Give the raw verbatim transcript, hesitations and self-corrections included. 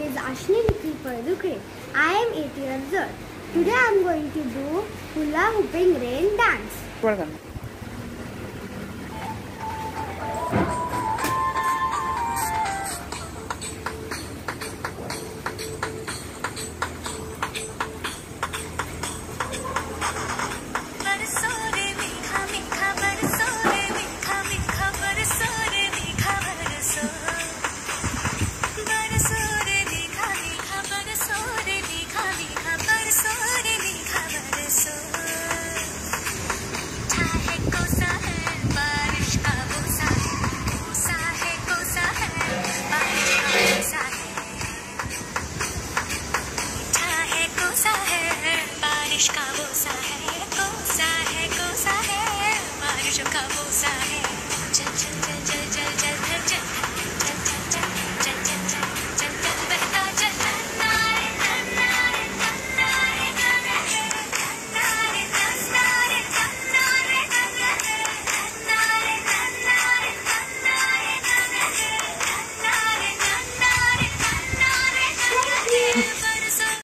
is Ashni Nikki. I am eight years old. Today I am going to do hula hooping rain dance.